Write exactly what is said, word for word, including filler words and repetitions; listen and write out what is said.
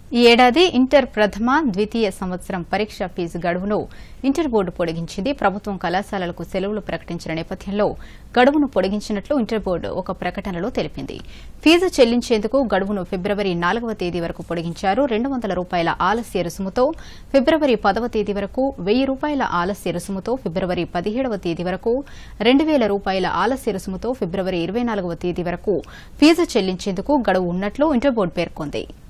ఈ ఏడాది ఇంటర్ ప్రథమ ద్వితీయ సంవత్సరం పరీక్ష ఫీజు గడువును ఇంటర్ బోర్డు పొడిగించింది. ప్రభుత్వం కళాశాలలకు సెలవులు ప్రకటించిన నేపథ్యంలో గడువును పొడిగించినట్లు ఇంటర్ బోర్డు ఒక ప్రకటనలో తెలిపింది. ఫీజు చెల్లించేందుకు గడువును ఫిబ్రవరి నాలుగవ తేదీ వరకు పొడిగించారు. రెండు వందల రూపాయల ఆలస్య రుసుముతో ఫిబ్రవరి పదవ తేదీ వరకు, వెయ్యి రూపాయల ఆలస్య రుసుముతో ఫిబ్రవరి పదిహేడవ తేదీ వరకు, రెండు వేల రూపాయల ఆలస్య రుసుముతో ఫిబ్రవరి ఇరవై నాలుగవ తేదీ వరకు ఫీజు చెల్లించేందుకు గడువు ఉన్నట్లు ఇంటర్ బోర్డు పేర్కొంది.